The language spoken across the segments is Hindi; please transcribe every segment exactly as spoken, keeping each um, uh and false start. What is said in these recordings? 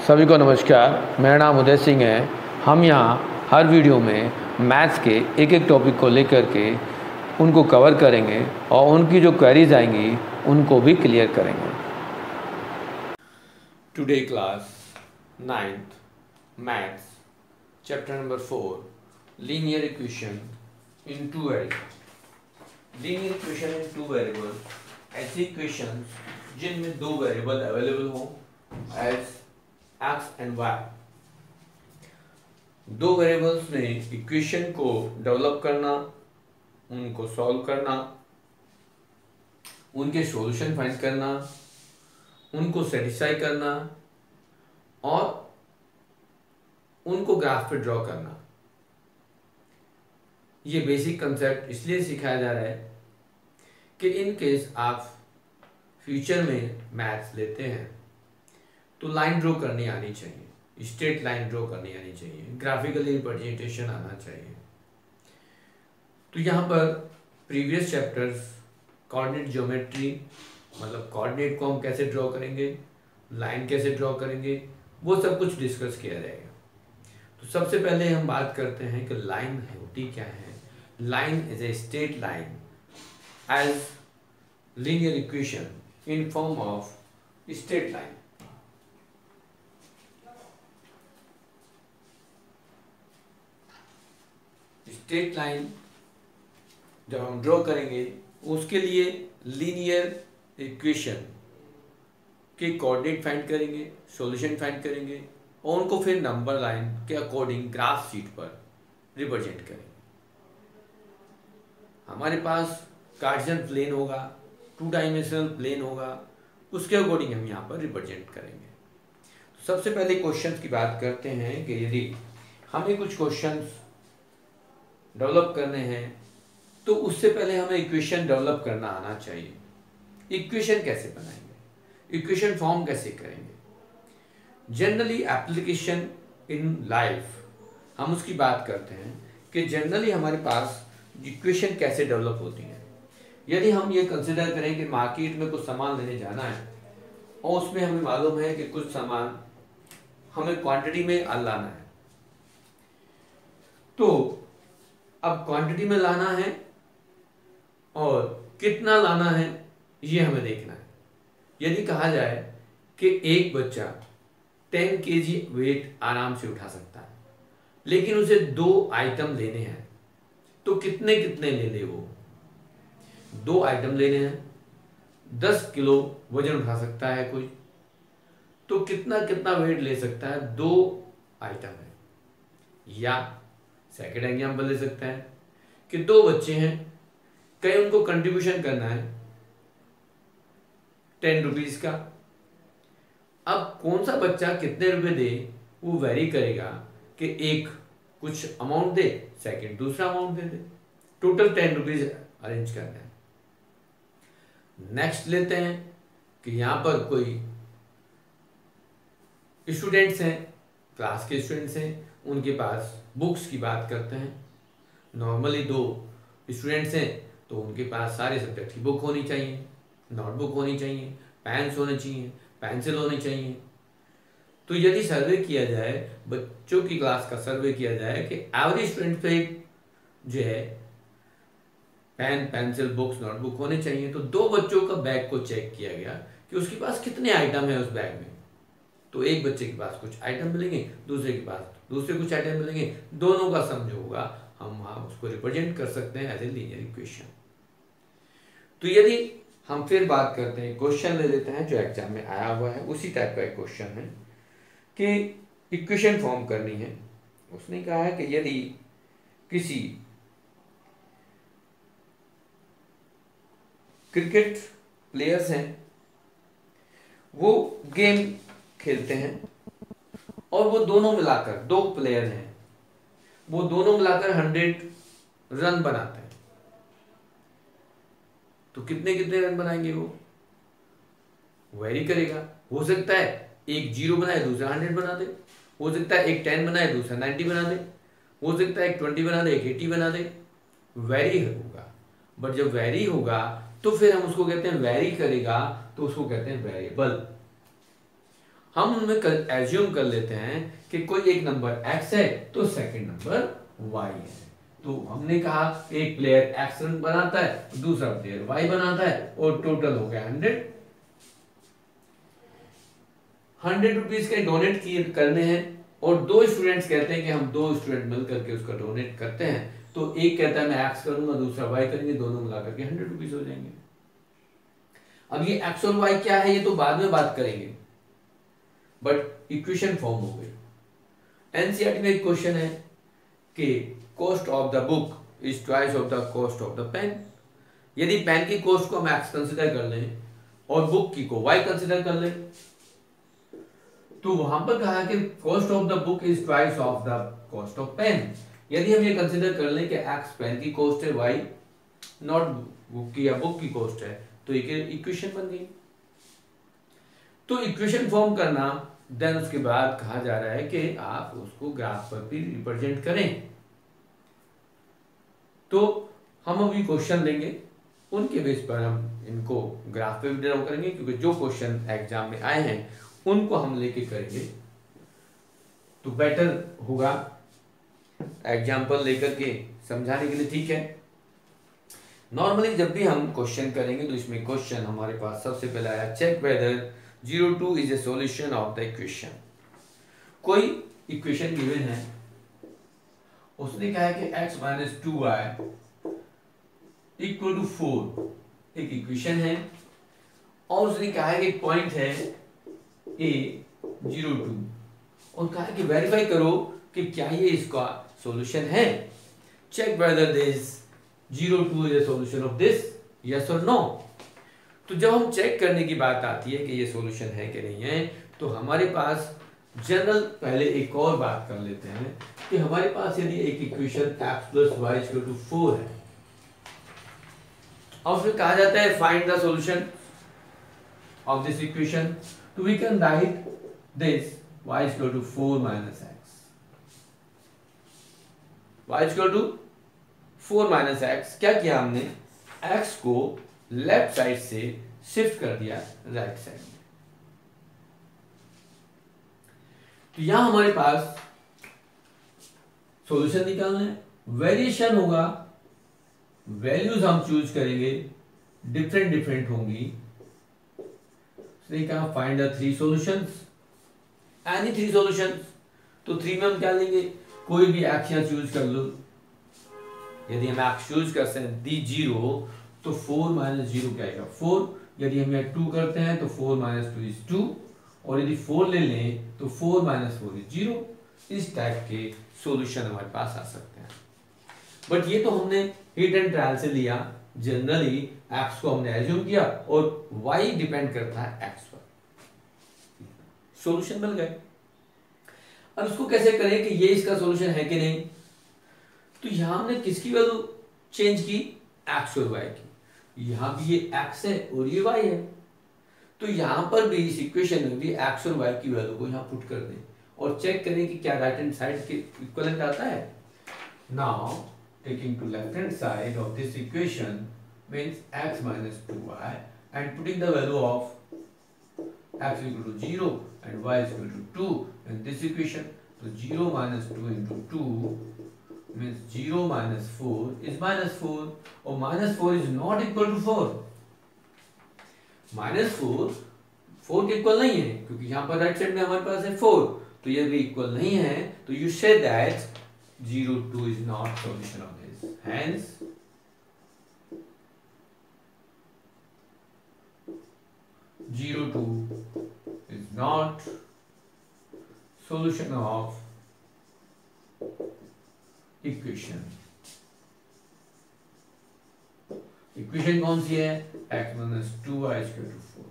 सभी को नमस्कार। मेरा नाम उदय सिंह है। हम यहाँ हर वीडियो में मैथ्स के एक एक टॉपिक को लेकर के उनको कवर करेंगे और उनकी जो क्वेरीज आएंगी उनको भी क्लियर करेंगे। Today class ninth maths chapter number four linear equation in two variable. Linear equation in two variable ऐसी इक्वेशन जिनमें दो वेरिएबल अवेलेबल हों एज x एंड y। दो वेरिएबल्स में इक्वेशन को डेवलप करना, उनको सॉल्व करना, उनके सॉल्यूशन फाइंड करना, उनको सेटिस्फाई करना और उनको ग्राफ पे ड्रॉ करना। ये बेसिक कंसेप्ट इसलिए सिखाया जा रहा है कि इन केस आप फ्यूचर में मैथ्स लेते हैं तो लाइन ड्रॉ करनी आनी चाहिए, स्ट्रेट लाइन ड्रॉ करनी आनी चाहिए, ग्राफिकली रिप्रेजेंटेशन आना चाहिए। तो यहाँ पर प्रीवियस चैप्टर्स कोऑर्डिनेट ज्योमेट्री, मतलब कोऑर्डिनेट को हम कैसे ड्रॉ करेंगे, लाइन कैसे ड्रॉ करेंगे, वो सब कुछ डिस्कस किया जाएगा। तो सबसे पहले हम बात करते हैं कि लाइन होती क्या है। Line is a straight line as linear equation in form of straight line. Straight line जब हम ड्रॉ करेंगे उसके लिए लीनियर इक्वेशन के कोऑर्डिनेट फाइंड करेंगे, सॉल्यूशन फाइंड करेंगे और उनको फिर नंबर लाइन के अकॉर्डिंग ग्राफ शीट पर रिप्रेजेंट करेंगे। हमारे पास कार्टेशियन प्लेन होगा, टू डायमेंशनल प्लेन होगा, उसके अकॉर्डिंग हम यहाँ पर रिप्रेजेंट करेंगे। तो सबसे पहले क्वेश्चंस की बात करते हैं कि यदि हमें कुछ क्वेश्चंस डेवलप करने हैं तो उससे पहले हमें इक्वेशन डेवलप करना आना चाहिए। इक्वेशन कैसे बनाएंगे, इक्वेशन फॉर्म कैसे करेंगे। जनरली एप्लीकेशन इन लाइफ हम उसकी बात करते हैं कि जनरली हमारे पास इक्वेशन कैसे डेवलप होती है। यदि हम ये कंसिडर करें कि मार्केट में कुछ सामान लेने जाना है और उसमें हमें मालूम है कि कुछ सामान हमें क्वांटिटी में लाना है, तो अब क्वांटिटी में लाना है और कितना लाना है ये हमें देखना है। यदि कहा जाए कि एक बच्चा टेन केजी वेट आराम से उठा सकता है लेकिन उसे दो आइटम लेने हैं, तो कितने कितने ले ले वो। दो आइटम लेने हैं, दस किलो वजन उठा सकता है कोई, तो कितना कितना वेट ले सकता है, दो आइटम है। या सेकेंड एग्जाम्पल ले सकते हैं कि दो बच्चे हैं, कहीं उनको कंट्रीब्यूशन करना है टेन रुपीज का। अब कौन सा बच्चा कितने रुपए दे वो वेरी करेगा कि एक कुछ अमाउंट दे, सेकंड दूसरा अमाउंट दे दे, टोटल टेन रुपीज अरेंज करना है। नेक्स्ट लेते हैं कि यहां पर कोई स्टूडेंट्स हैं, क्लास के स्टूडेंट्स हैं, उनके पास बुक्स की बात करते हैं। नॉर्मली दो स्टूडेंट्स हैं तो उनके पास सारे सब्जेक्ट की बुक होनी चाहिए, नोटबुक होनी चाहिए, पेन्स होने चाहिए, पेंसिल होनी चाहिए। तो यदि सर्वे किया जाए, बच्चों की क्लास का सर्वे किया जाए कि एवरेज स्टूडेंट पे जो है पेन, पेंसिल, बुक्स, नोटबुक होने चाहिए, तो दो बच्चों का बैग को चेक किया गया कि उसके पास कितने आइटम है उस बैग में। तो एक बच्चे के पास कुछ आइटम मिलेंगे, दूसरे के पास दूसरे कुछ आइटम मिलेंगे, दोनों का सम जो होगा हम वहां उसको रिप्रेजेंट कर सकते हैं एज ए लीनियर इक्वेशन। तो यदि हम फिर बात करते हैं, क्वेश्चन ले लेते हैं जो एग्जाम में आया हुआ है, उसी टाइप का एक क्वेश्चन है कि इक्वेशन फॉर्म करनी है। उसने कहा है कि यदि किसी क्रिकेट प्लेयर्स हैं, वो गेम खेलते हैं और वो दोनों मिलाकर, दो प्लेयर हैं, वो दोनों मिलाकर हंड्रेड रन बनाते हैं, तो कितने कितने रन बनाएंगे वो वेरी करेगा। हो सकता है एक जीरो बनाए दूसरा हंड्रेड बना दे, हो सकता है एक टेन बनाए दूसरा नाइन्टी बना दे, हो सकता है एक ट्वेंटी बना दे एक एटी बना दे, वेरी होगा। बट जब वेरी होगा तो फिर हम उसको कहते हैं वेरी करेगा, तो उसको कहते हैं वेरिएबल। हम उनमें कर एज्यूम कर लेते हैं कि कोई एक नंबर x है तो सेकंड नंबर y है। तो हमने कहा एक प्लेयर x रन बनाता है, दूसरा प्लेयर y बनाता है, और टोटल हो गया हंड्रेड। हंड्रेड रुपीज के डोनेट किए करने हैं, और दो स्टूडेंट्स कहते हैं कि हम दो स्टूडेंट मिलकर के उसका डोनेट करते हैं। तो एक कहता है मैं एक्स करूंगा, दूसरा वाई करेंगे, दोनों मिलाकर के हंड्रेड रुपीज हो जाएंगे। अब ये एक्स और वाई क्या है ये तो बाद में बात करेंगे, बट इक्वेशन फॉर्म हो गई। एनसीईआरटी में एक क्वेश्चन है कि cost of the book is twice of the cost of the pen. यदि पेन की कॉस्ट को हम एक्स कंसिडर कर लें और बुक की को वाई कंसिडर कर लें, तो वहां पर कहा कि cost of the book is twice of the cost of pen. यदि हम ये कंसिडर कर लें कि एक्स पेन की कॉस्ट है, वाई नोट बुक की या बुक की कॉस्ट है, तो एक इक्वेशन बन गई। तो इक्वेशन फॉर्म करना, देन उसके बाद कहा जा रहा है कि आप उसको ग्राफ पर भी रिप्रेजेंट करें। तो हम अभी क्वेश्चन लेंगे, उनके बेस पर हम इनको ग्राफ पे भी ड्रॉ करेंगे, क्योंकि जो क्वेश्चन एग्जाम में आए हैं उनको हम लेके करेंगे तो बेटर होगा, एग्जाम्पल लेकर के समझाने के लिए, ठीक है। नॉर्मली जब भी हम क्वेश्चन करेंगे तो इसमें क्वेश्चन हमारे पास सबसे पहले आया, check whether zero two is a solution of the equation. कोई इक्वेशन गिवन है, उसने कहा है कि x minus two y equal to four, एक इक्वेशन है, और उसने कहा है कि एक पॉइंट है a जीरो टू, और कहा है कि वेरीफाई करो कि क्या ये इसका सॉल्यूशन है। Check whether this zero two is a solution of this, yes और नो। तो जब हम चेक करने की बात आती है कि ये सॉल्यूशन है कि नहीं है, तो हमारे पास जनरल पहले एक और बात कर लेते हैं कि हमारे पास यदि एक equation x plus y equal to four है, और फिर कहा जाता है find the solution of this equation, तो we can write this y equal to four minus x. y equal to four minus x, क्या किया हमने, x को लेफ्ट साइड से शिफ्ट कर दिया राइट साइड में। तो यहां हमारे पास सॉल्यूशन निकालना है, वेरिएशन होगा, वैल्यूज हम चूज करेंगे, डिफरेंट डिफरेंट होंगी। उसने कहा find the three solutions, any three solutions. तो थ्री में हम क्या लेंगे, कोई भी एक्स यहां चूज कर लो। यदि हम एक्स चूज करते हैं दी जीरो, तो फोर माइनस जीरो क्या आएगा, फोर। यदि हम यहाँ टू करते हैं तो four minus two is two, और यदि फोर ले लें तो four minus four is zero. इस टाइप के सॉल्यूशन हमारे पास आ सकते हैं। बट ये तो हमने हिट एंड ट्रायल से लिया, जनरली एक्स को हमने एज्यूम किया और वाई डिपेंड करता है एक्स पर, सॉल्यूशन मिल गए। अब इसको कैसे करें कि ये इसका सॉल्यूशन है कि नहीं, तो यहां हमने किसकी वैल्यू चेंज की, एक्स और वाई की। यहां भी ये एक्स है और ये वाई है, तो यहां पर भी इस इक्वेशन में भी एक्स और वाई की वैल्यू को यहां पुट कर दें और चेक करें कि क्या राइट हैंड साइड के इक्विवेलेंट आता है। Now taking to left hand side of this equation means x minus two y and putting the value of x equal to zero and y is equal to two in this equation. So zero minus two into two means zero minus four is minus four, or minus four is not equal to four. Minus four four के इक्वल नहीं है, क्योंकि यहाँ पर राइट साइड में हमारे पास है फोर, तो ये भी इक्वल नहीं है। तो you say that zero two is not solution of this. Hence zero two is not solution of equation. Equation कौन सी है, x minus two y is equal to four.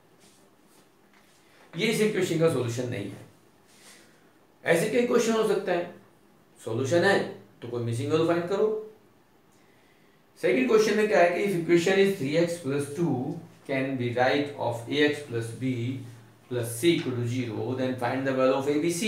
ये इस इक्वेशन का सॉल्यूशन नहीं है। ऐसे कई क्वेश्चन हो सकता है, सॉल्यूशन है तो कोई मिसिंग वैल्यू फाइंड करो। सेकंड क्वेश्चन में क्या है कि if equation is three x plus two can be right of ax plus b plus c equal to zero, then find the value of abc.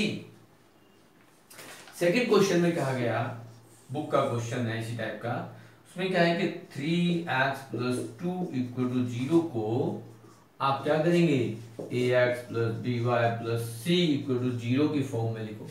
Second question में कहा गया, बुक का क्वेश्चन है इसी टाइप का, उसमें क्या है कि three x plus two equal to zero को आप क्या करेंगे, a x plus b y plus c equal to zero की फॉर्म में लिखो।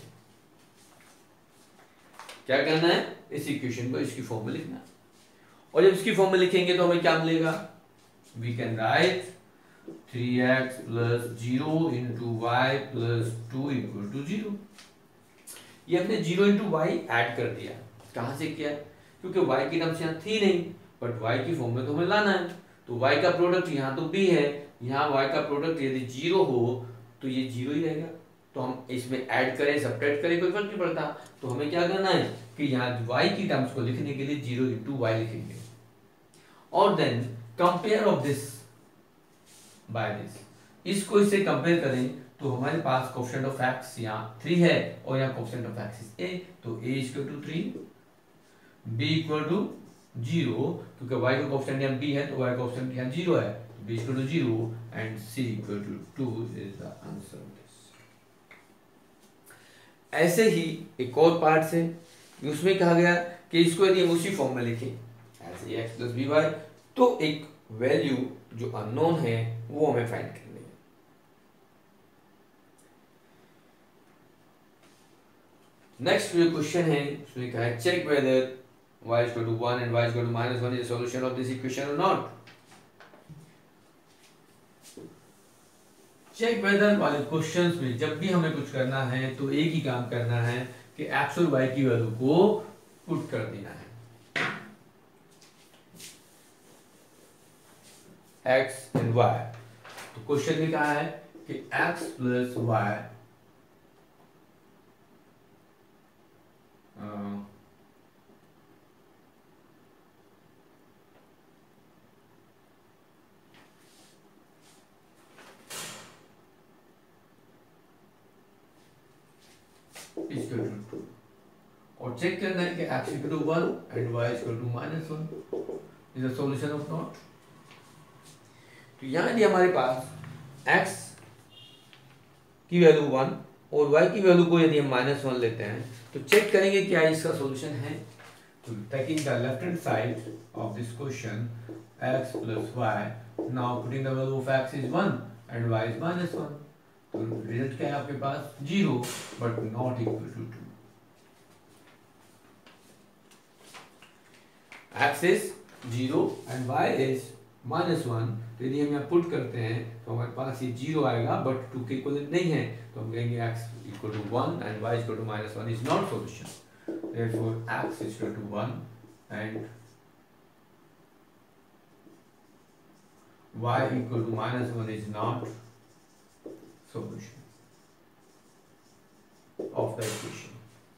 क्या करना है, इस इक्वेशन को इसकी फॉर्म में लिखना है। और जब इसकी फॉर्म में लिखेंगे तो हमें क्या मिलेगा, we can write three x plus zero into y plus two equal to zero. ये हमने जीरो इंटू वाई ऐड कर दिया। कहां से किया, क्योंकि y की टर्म्स यहाँ थी नहीं, बट y की फॉर्म में तो हमें लाना है। तो y का प्रोडक्ट यहाँ तो b है, यहाँ y का प्रोडक्ट यदि जीरो हो तो ये जीरो ही रहेगा। तो हम इसमें ऐड करें सब्ट्रैक्ट करें कोई फर्क नहीं पड़ता। तो हमें क्या करना है कि यहाँ y की टर्म्स को लिखने के लिए जीरो इंटू वाई लिखेंगे, और then compare of this by this, इसको इससे कंपेयर करें तो हमारे पास कोएफिशिएंट ऑफ x यहाँ थ्री है और यहाँ coefficient of x is a, तो a equal to three, b equal to zero, क्योंकि y का कोएफिशिएंट यहाँ b है तो y का कोएफिशिएंट यहाँ जीरो है, तो b equal to zero and c equal to two is the answer of this. ऐसे ही एक और पार्ट से उसमें कहा गया कि इसको यदि हम उसी फॉर्म में लिखें ऐसे x प्लस बी वाई, तो एक वैल्यू जो अननोन है वो हमें फाइंड करनी है। नेक्स्ट जो क्वेश्चन है उसमें कहा है check whether y is equal to one and y is equal to minus one is a solution of this equation or not. Check whether वाले क्वेश्चंस में जब भी हमें कुछ करना है तो एक ही काम करना है कि x और y की वैल्यू को पुट कर देना है। x and y, तो क्वेश्चन में कहा है कि x plus y equal to two, और चेक करना है कि x equal to one and y equal to minus one is the solution of not. तो यहाँ यदि हमारे पास x की वैल्यू वन और y की वैल्यू को यदि हम माइनस वन लेते हैं तो चेक करेंगे क्या इसका सॉल्यूशन है। तो taking the left hand side of this question x plus y, now putting the value of x is one and y is minus one, तो रिजल्ट क्या है आपके पास zero but not equal to two. x is zero and y is minus one, तो यदि हम यहाँ पुट करते हैं तो हमारे पास ये जीरो आएगा बट टू के इक्वल नहीं है, तो हम कहेंगे x equal to one and y equal to minus one is not solution. Therefore x equal to one and y equal to minus one is not solution of the equation।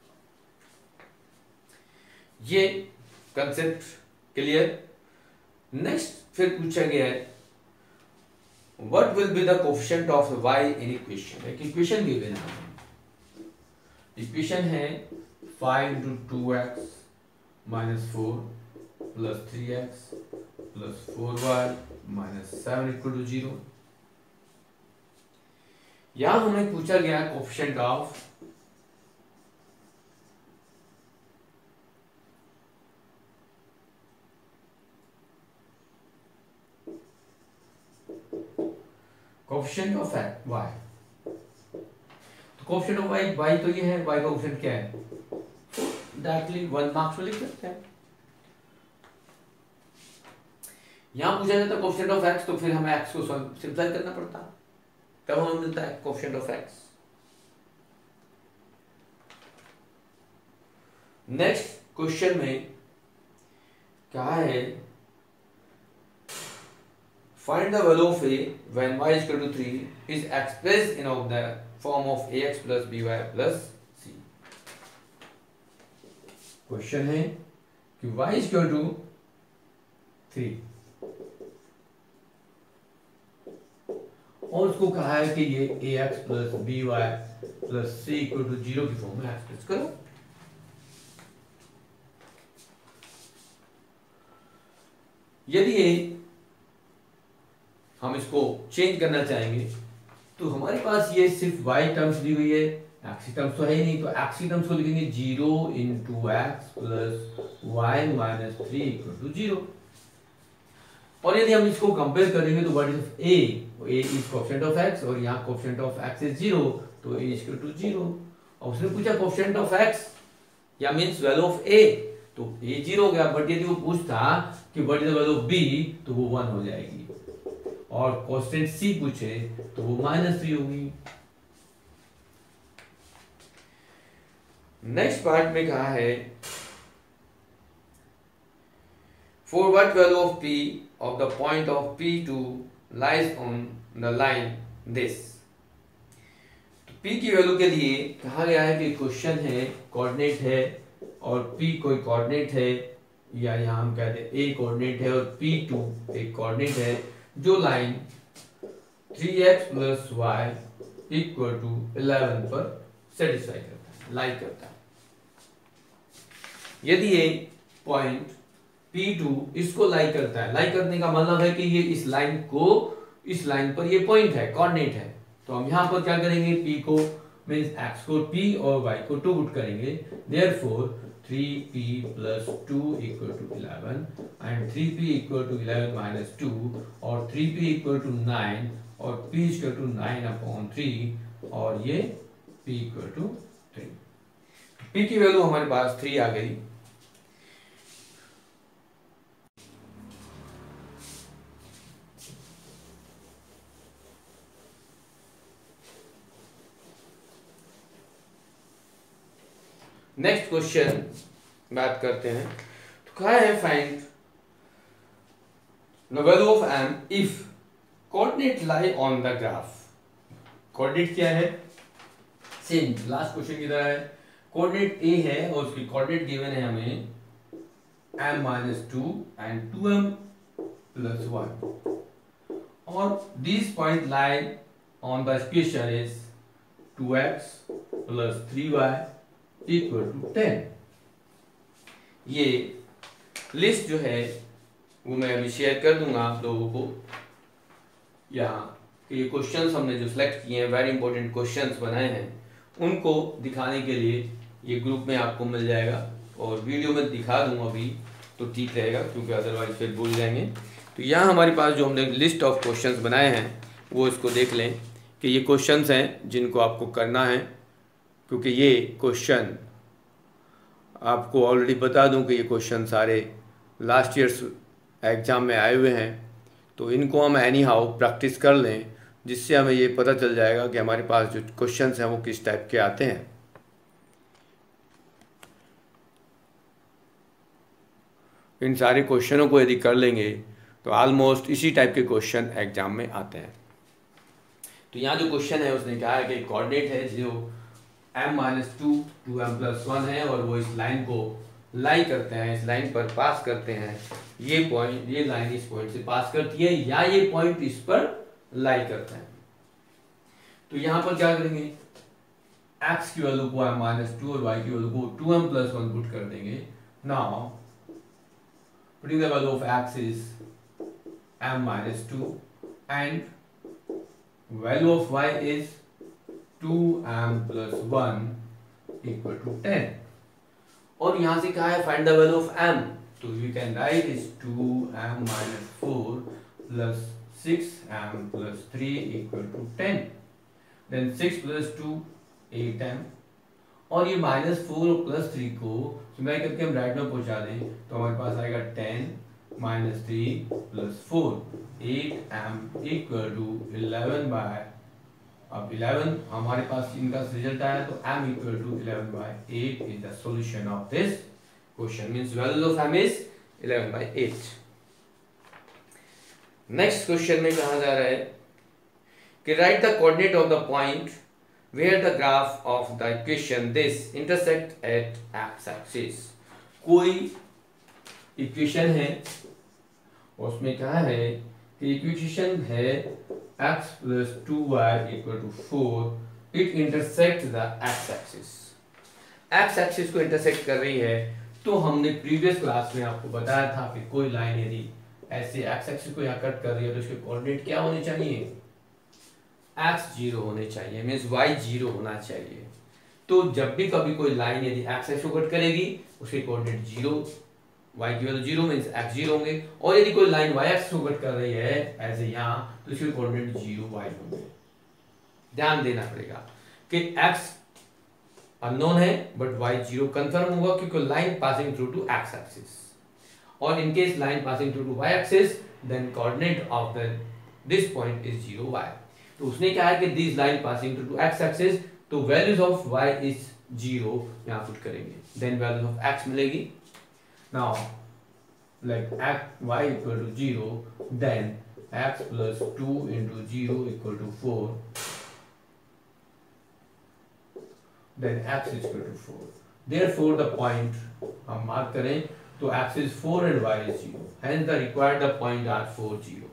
ये कंसेप्ट क्लियर। नेक्स्ट फिर पूछा गया है what will be the coefficient of y in equation। एक इक्वेशन गिवन है, इक्वेशन है five into two x minus four plus three x plus four y minus seven equal to zero. यहां हमें पूछा गया coefficient of coefficient of y, तो कोएफिशिएंट ऑफ y y तो ये है, y का कोएफिशिएंट क्या है, डायरेक्टली वन मार्क्स में लिख सकते हैं। यहां पूछा जाता है कोएफिशिएंट ऑफ x, तो फिर हमें x को सिंपलीफाई करना पड़ता है, तब हमें मिलता है coefficient of x। Next question में क्या है, find the value of a when y equal to three is expressed in of the form of ax plus by plus c। Question है कि y इक्वल टू थ्री और उसको कहा है कि ये ax plus by plus c equal to zero की फॉर्म में एक्सप्रेस करो। यदि ये हम इसको चेंज करना चाहेंगे तो हमारे पास ये सिर्फ y टर्म्स दी हुई है, x टर्म्स तो है ही नहीं, तो x टर्म्स को लिखेंगे zero into x plus y minus three equal to zero. और यदि हम इसको कंपेयर करेंगे तो what is a, a is coefficient of x और यहाँ coefficient of x is zero, तो a is equal to zero. और उसने पूछा कोएफिशिएंट ऑफ एक्स या मींस वैल्यू ऑफ ए, तो ए जीरो हो गया, बट यदि वो पूछता कि what is the value of b तो वो वन हो जाएगी, और कांस्टेंट सी पूछे तो वो माइनस थ्री होगी। नेक्स्ट पार्ट में कहा है for what value of p of the point of p two lies on the line this. तो पी की वैल्यू के लिए कहा गया है कि क्वेश्चन है, कोऑर्डिनेट है और पी कोई कोऑर्डिनेट है, या यहां हम कहते हैं ए कोऑर्डिनेट है और पी टू एक कोऑर्डिनेट है, जो line three x plus y equal to eleven पर सेटिस्फाई करता है, लाइक करता है। यदि ये पॉइंट पी टू इसको लाइक करता है, लाइक करने का मतलब है कि ये इस लाइन को, इस लाइन पर ये पॉइंट है, कोऑर्डिनेट है, तो हम यहां पर क्या करेंगे, p को मींस x को p और y को टू पुट करेंगे, therefore three p plus two equal to eleven and three p equal to eleven minus two और three p equal to nine और p equal to nine upon three और ये p equal to three. p की वैल्यू हमारे पास थ्री आ गई। नेक्स्ट क्वेश्चन बात करते हैं, तो कहा है find the value of m if coordinate lie on the graph. Coordinate क्या है, सेम लास्ट क्वेश्चन की तरह है, कोऑर्डिनेट a है और उसकी कोऑर्डिनेट गिवन है हमें m minus two and two m plus one, और this point lie on the equation is two x plus three y equal to ten. ये लिस्ट जो है वो मैं अभी शेयर कर दूंगा आप लोगों को। यहाँ ये क्वेश्चंस हमने जो सिलेक्ट किए हैं, वेरी इंपॉर्टेंट क्वेश्चंस बनाए हैं, उनको दिखाने के लिए ये ग्रुप में आपको मिल जाएगा, और वीडियो में दिखा दूंगा अभी तो ठीक रहेगा, क्योंकि अदरवाइज फिर भूल जाएंगे। तो यहाँ हमारे पास जो हमने लिस्ट ऑफ क्वेश्चंस बनाए हैं वो इसको देख लें कि ये क्वेश्चंस हैं जिनको आपको करना है, क्योंकि ये क्वेश्चन आपको ऑलरेडी बता दूं कि ये क्वेश्चन सारे लास्ट ईयर्स एग्ज़ाम में आए हुए हैं, तो इनको हम एनी हाउ प्रैक्टिस कर लें, जिससे हमें ये पता चल जाएगा कि हमारे पास जो क्वेश्चंस हैं वो किस टाइप के आते हैं। इन सारे क्वेश्चनों को यदि कर लेंगे तो ऑलमोस्ट इसी टाइप के क्वेश्चन एग्जाम में आते हैं। तो यहाँ जो क्वेश्चन है उसने कहा है कि कोऑर्डिनेट है जो m minus two two m plus one है, और वो इस लाइन को लाई करते हैं, इस लाइन पर पास करते हैं, ये पॉइंट, ये लाइन इस पॉइंट से पास करती है, या ये पॉइंट इस पर लाई करता है। तो यहाँ पर क्या करेंगे, x की वैल्यू को m माइनस टू और y की वैल्यू को two m plus one put कर देंगे। Now putting the value of x is m minus two and value of y is two m plus one equal to ten, और यहां से कहा है find the value of m, तो you can write is two m minus four plus six m plus three equal to ten, then six plus two eight m, और ये माइनस फोर और प्लस थ्री को सिम्प्लाई करके हम राइट में पहुंचा दें तो हमारे पास आएगा ten minus three plus four, eight m equal to eleven by, अब इलेवन हमारे पास इनका रिजल्ट आया तो m equal to eleven by eight is the solution of this question, means value of m is eleven by eight. Next question में कहा जा रहा है कि write the coordinate of the point where the graph of the equation this intersect at x axis. कोई इक्वेशन है, उसमें कहा है कि इक्वेशन है x plus two y equal to four, it intersects the x axis, x axis को इंटरसेक्ट कर रही है। तो हमने प्रीवियस क्लास में आपको बताया था कि कोई लाइन यदि ऐसे x axis को यहाँ कट कर रही है तो इसके कोऑर्डिनेट क्या होने चाहिए, x जीरो होने चाहिए, मीन्स y जीरो होना चाहिए। तो जब भी कभी कोई लाइन यदि x axis को कट करेगी उसके कोऑर्डिनेट जीरो y की value zero means x zero होंगे, और यदि कोई लाइन y एक्स को कट कर रही है ऐसे यहाँ, तो इसके कोऑर्डिनेट जीरो y होंगे। ध्यान देना पड़ेगा कि x अननोन है बट y जीरो कंफर्म होगा क्योंकि line passing through to x axis, और in case line passing through to y axis then coordinate of the this point is zero y। तो उसने कहा है कि this line passing through to x axis, तो values of y is zero यहाँ पुट करेंगे, देन वैल्यूज ऑफ x मिलेगी। Now like x y equal to zero, then x plus two into zero equal to four, then x is equal to four. Therefore the point हम मार्क करें तो x is four and y is zero. Hence the required the point are four zero.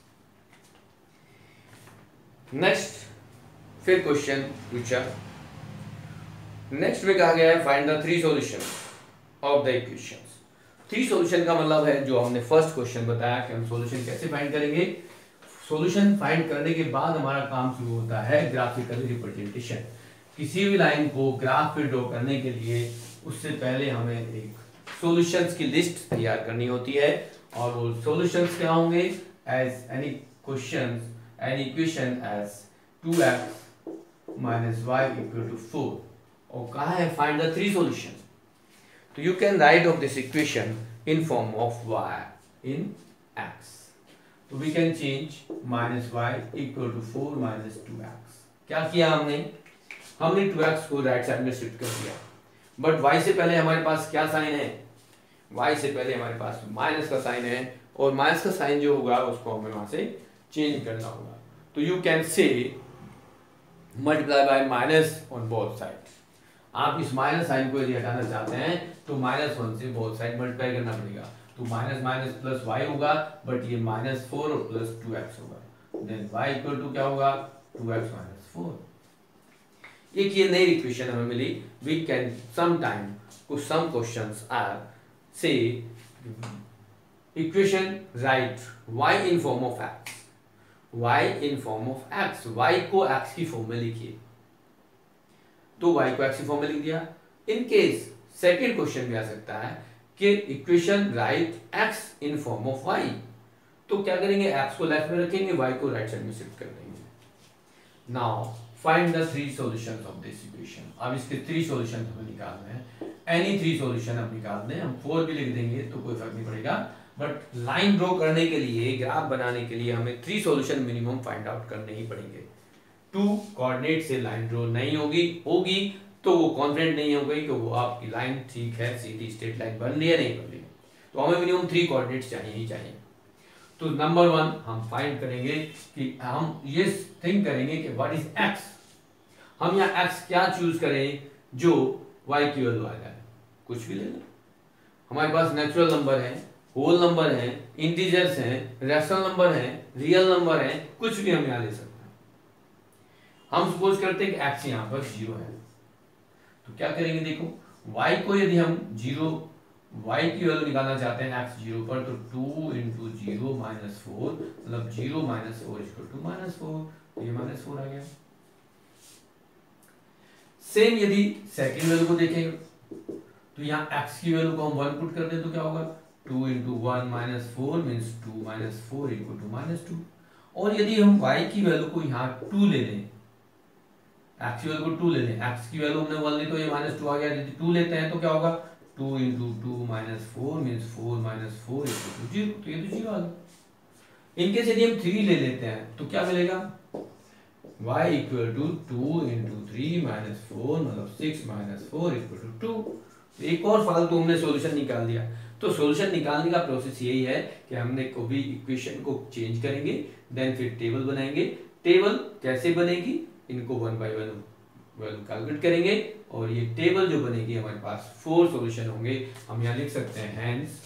Next फिर क्वेश्चन पूछा, नेक्स्ट में कहा गया है find the three solution of the equations. Three solution का मतलब है जो हमने फर्स्ट क्वेश्चन बताया कि हम सॉल्यूशन कैसे फाइंड करेंगे। सॉल्यूशन फाइंड करने के बाद हमारा काम शुरू होता है ग्राफिकल रिप्रेजेंटेशन। किसी भी लाइन को ग्राफ पे ड्रॉ करने के लिए उससे पहले हमें एक सॉल्यूशंस की लिस्ट तैयार करनी होती है, और वो सॉल्यूशंस क्या होंगे, as any question any equation as two x minus y equal to four, और कहा है फाइंड द थ्री सॉल्यूशन। तो you can write of this equation in form of y in x, तो we can change minus y equal to four minus two x. क्या किया हमने, हमने टू एक्स को राइट साइड में शिफ्ट कर दिया, बट y से पहले हमारे पास क्या साइन है, y से पहले हमारे पास माइनस का साइन है, और माइनस का साइन जो होगा उसको हमें वहां से चेंज करना होगा। तो you can say multiply by minus on both side. आप इस माइनस साइन को यदि हटाना चाहते हैं तो माइनस वन से बोथ साइड मल्टीप्लाई करना पड़ेगा, तो माइनस माइनस प्लस वाई होगा, बट ये माइनस फोर और प्लस टू एक्स होगा, देन y इक्वल टू क्या होगा, टू एक्स माइनस फोर। एक ये नई इक्वेशन हमें मिली। वी कैन सम टाइम कुछ some questions are say equation write y in form of x, y in form of x, y को x की फॉर्म में लिखिए, तो y को x की फॉर्म में लिख दिया। इन केस सेकेंड क्वेश्चन भी आ सकता है कि equation write x in form of y, तो क्या करेंगे, x को लेफ्ट में रखेंगे, y को राइट साइड में शिफ्ट कर देंगे। Now find the three solutions of this equation. अब इसके थ्री सॉल्यूशन हमें निकालने हैं, एनी थ्री सॉल्यूशन हम निकाल दें, हम फोर भी लिख देंगे तो कोई फर्क नहीं पड़ेगा, बट लाइन ड्रॉ करने के लिए, ग्राफ बनाने के लिए हमें three solution minimum find out करने ही पड़ेंगे। टू कोऑर्डिनेट से लाइन ड्रॉ नहीं होगी होगी तो वो कॉन्फिडेंट नहीं होगा कि वो आपकी लाइन ठीक है, सीधी स्ट्रेट लाइन बन रही है नहीं बन रही है, तो हमें मिनिमम थ्री कोऑर्डिनेट्स चाहिए ही चाहिए। तो नंबर वन हम फाइंड करेंगे कि हम ये थिंक करेंगे कि व्हाट इज एक्स। हम यहाँ एक्स क्या चूज करें जो y की वैल्यू आ जाए, कुछ भी ले लो। हमारे पास नेचुरल नंबर है, होल नंबर है, इंटीजर्स हैं, रैशनल नंबर है, रियल नंबर है, कुछ भी हम यहाँ ले सकते हैं। हम सपोज करते हैं कि x यहाँ पर जीरो है, तो क्या करेंगे, देखो y को यदि हम जीरो y की वैल्यू निकालना चाहते हैं x जीरो पर, तो two into zero minus four, मतलब zero minus four equal to minus four, तो ये माइनस फोर आ गया। सेम यदि सेकेंड वैल्यू को देखें तो यहाँ x की वैल्यू को हम वन पुट कर दें तो क्या होगा, two into one minus four means two minus four equal to minus two. और यदि हम y की वैल्यू को यहाँ टू ले लें, x की वैल्यू को टू ले लें, x की वैल्यू हमने वन ली तो ये माइनस टू आ गया, यदि टू लेते हैं तो क्या होगा, two into two minus four means four minus four equal to zero, तो ये तो जीरो आ गया। इनकेस यदि हम थ्री ले लेते हैं तो क्या मिलेगा, y equal to two into three minus four, मतलब six minus four equal to two. एक और फालतू हमने सॉल्यूशन निकाल दिया। तो सॉल्यूशन निकालने का प्रोसेस यही है कि हमने कोई इक्वेशन को चेंज करेंगे, देन फिर टेबल बनाएंगे। टेबल कैसे बनेगी, इनको one by one value calculate करेंगे, और ये टेबल जो बनेगी हमारे पास फोर सॉल्यूशन होंगे। हम यहाँ लिख सकते हैं हैंस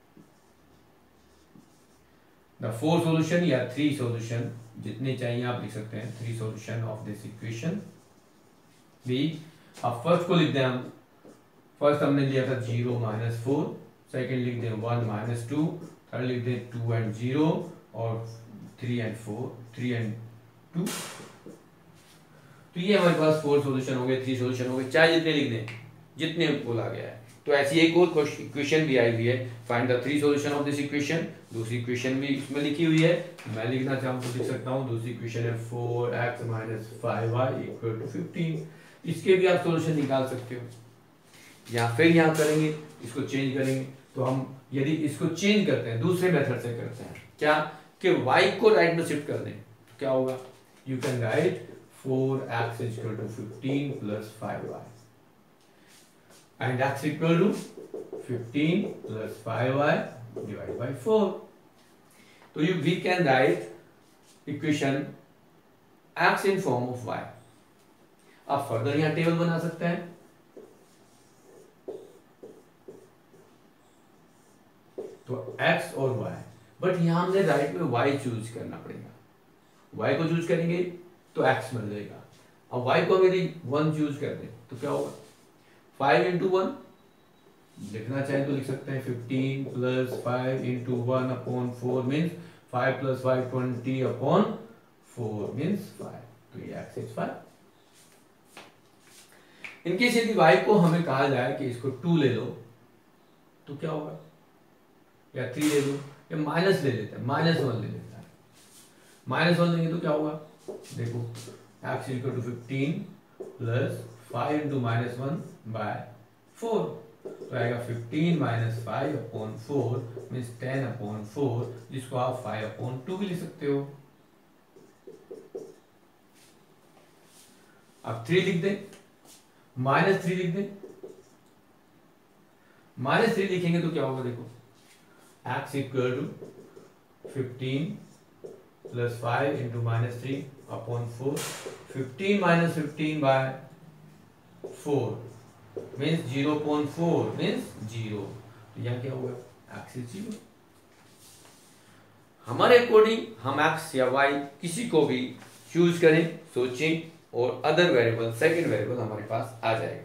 द फोर सॉल्यूशन या थ्री सॉल्यूशन, जितने चाहिए आप लिख सकते हैं, three solution of this equation be. अब फर्स्ट को लिख दें हम, फर्स्ट हमने लिया था जीरो माइनस फोर, सेकेंड लिख दें वन माइनस टू, थर्ड लिख दें टू एंड जीरो, और three and four, three and two. तो ये हमारे पास फोर सॉल्यूशन हो गए, थ्री सॉल्यूशन हो गए, चाहे जितने लिख दें, जितने बोला गया है। तो ऐसी एक और इक्वेशन भी आई हुई है, find the three solution of this equation. दूसरी इक्वेशन भी इसमें लिखी हुई है, मैं लिखना चाहूँ तो लिख सकता हूँ। दूसरी इक्वेशन है four x minus five y equal to fifteen. इसके भी आप सॉल्यूशन निकाल सकते हो, या फिर यहाँ करेंगे, इसको चेंज करेंगे। तो हम यदि इसको चेंज करते हैं, दूसरे मेथड से करते हैं, क्या कि y को राइट में शिफ्ट कर दें, तो क्या होगा, you can write four x equal to fifteen plus five y and x equal to fifteen plus five y divide by four. तो you we can write equation x in form of y। अब फर्दर यहां टेबल बना सकते हैं, तो x और y, बट यहां हमने राइट में y चूज करना पड़ेगा। y को चूज करेंगे तो x मिल जाएगा। अब y को यदि वन चूज कर दें तो क्या होगा, फाइव इंटू वन, लिखना चाहे तो लिख सकते हैं fifteen plus five into one upon four means five plus five twenty upon four means five. तो ये x इज फाइव। इनकेस यदि y को हमें कहा जाए कि इसको टू ले लो तो क्या होगा, या थ्री ले लो, या माइनस ले लेते हैं, माइनस वन ले लेते हैं। माइनस वन लेंगे तो क्या होगा, देखो x equal to fifteen plus five into minus one by four, तो आएगा fifteen minus five upon four means ten upon four, जिसको आप फाइव अपॉन टू भी लिख सकते हो। अब थ्री लिख दें, माइनस थ्री लिख दें। माइनस थ्री लिखेंगे तो क्या होगा, देखो x equal to fifteen plus five into minus three upon four, fifteen minus fifteen by four means zero point four means zero. तो यहाँ क्या होगा, x इज जीरो। हमारे अकॉर्डिंग हम x या y किसी को भी चूज करें, सोचें, और अदर वेरिएबल, सेकंड वेरिएबल हमारे पास आ जाएगा।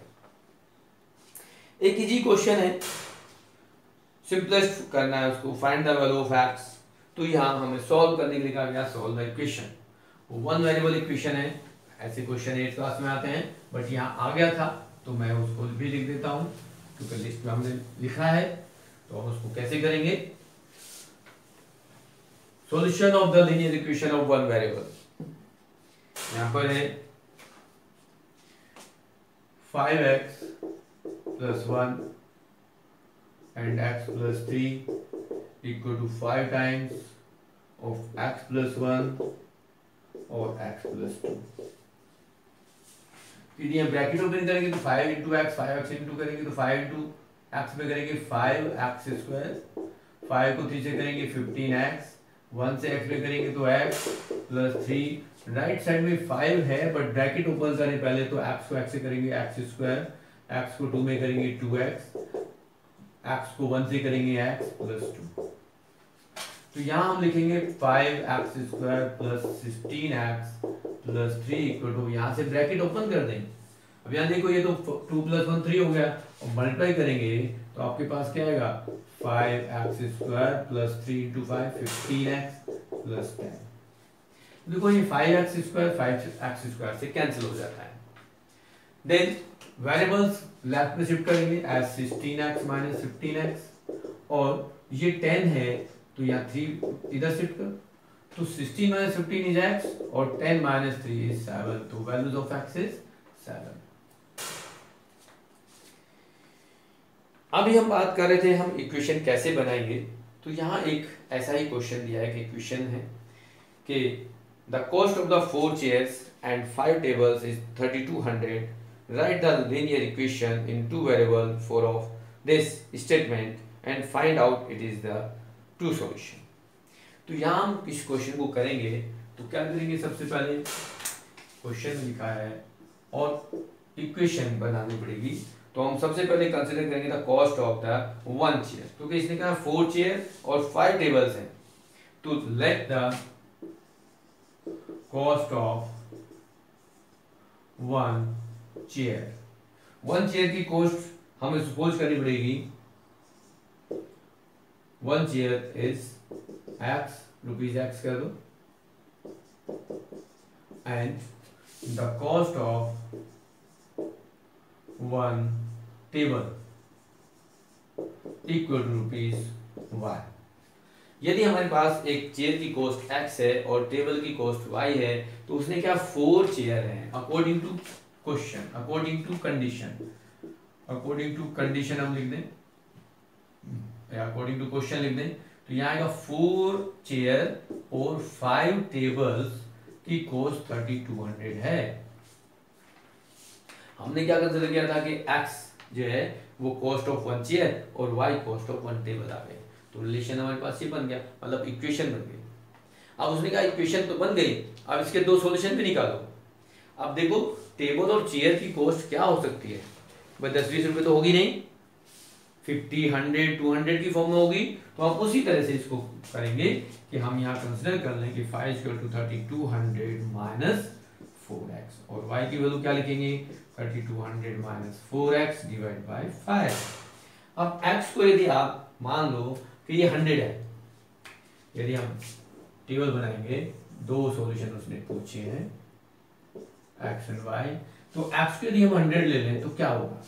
एक इजी क्वेश्चन है, सिंपलेस्ट करना है उसको, find the value of x। तो यहाँ हमें सॉल्व करने के लिए कहा गया सॉल्व द इक्वेशन। वो वन वेरिएबल इक्वेशन है, ऐसे क्वेश्चन एट क्लास में आते हैं, बट यहाँ आ गया था तो मैं उसको भी लिख देता हूँ, क्योंकि लिस्ट में हमने लिखा है। तो हम उसको कैसे करेंगे, solution of the linear equation of one variable. यहाँ पर है five x plus one and x plus three equal to five times of x plus one or x plus two। फिर ये ब्रैकेट ओपन करेंगे तो five into x, five x into करेंगे तो फाइव इंटू एक्स में करेंगे फाइव एक्स स्क्वायर, फाइव को थ्री से करेंगे फिफ्टीन एक्स, वन से एक्स में करेंगे तो x plus three. Right side में फाइव है बट ब्रैकेट ओपन करें पहले, तो एक्स को एक्स से करेंगे एक्स स्क्वायर, एक्स को टू में करेंगे टू एक्स, x को वन से करेंगे x प्लस टू। तो यहां हम लिखेंगे five x square plus sixteen x plus three equal to, यहां से ब्रैकेट ओपन कर देंगे। अब यहां देखो ये तो टू प्लस वन थ्री हो गया, और मल्टीप्लाई करेंगे तो आपके पास क्या आएगा, five x square plus three into five fifteen x plus ten. देखो ये five x square five x square से कैंसिल हो जाता है। देन वेरिएबल्स लेफ्ट में शिफ्ट करेंगे as sixteen x minus fifteen x, और ये टेन है तो यहाँ थ्री इधर शिफ्ट कर, तो sixteen minus fifteen is x और ten minus three is seven. तो values of x is seven. अभी हम बात कर रहे थे हम इक्वेशन कैसे बनाएंगे, तो यहाँ एक ऐसा ही क्वेश्चन दिया है कि इक्वेशन है कि the cost of the four chairs and five tables is thirty two hundred. Write the linear equation in two variable for of this statement and find out it is the true solution। तो यहाँ हम इस क्वेश्चन को करेंगे तो क्या करेंगे, सबसे पहले क्वेश्चन लिखा है और इक्वेशन बनानी पड़ेगी। तो हम सबसे पहले कंसीडर करेंगे the cost of the one chair, क्योंकि इसने कहा फोर चेयर और फाइव टेबल्स हैं। तो let the cost of one chair, one chair की कॉस्ट हमें सपोज करनी पड़ेगी, one chair is x, rupees x कर दो, and the cost of one table equal to rupees y. यदि हमारे पास एक चेयर की कॉस्ट एक्स है और टेबल की कॉस्ट वाई है तो उसने क्या फोर चेयर हैं according to question, according to condition, according to condition हम लिख दें या अकॉर्डिंग टू क्वेश्चन लिख दें तो यहाँ आएगा फोर चेयर और फाइव टेबल्स की कॉस्ट थर्टी टू हंड्रेड है। हमने क्या कंसिडर किया था कि x जो है वो कॉस्ट ऑफ वन चेयर और y cost of one table आ गए, तो रिलेशन हमारे पास ये बन गया, मतलब इक्वेशन बन गई। अब उसने कहा इक्वेशन तो बन गई, अब इसके दो सॉल्यूशन भी निकालो। अब देखो टेबल और चेयर की कॉस्ट क्या हो सकती है भाई, दस बीस रुपए तो होगी नहीं, फिफ्टी हंड्रेड टू हंड्रेड की फॉर्म में होगी। तो हम उसी तरह से इसको करेंगे कि हम यहाँ कंसिडर कर लें कि five equal to thirty two hundred minus four x और y की वैल्यू क्या लिखेंगे thirty two hundred minus four x divide by five. अब x को यदि आप मान लो कि ये हंड्रेड है, यदि हम टेबल बनाएंगे, दो सॉल्यूशन उसने पूछे हैं x एंड y, तो x को यदि हम हंड्रेड ले लें तो क्या होगा,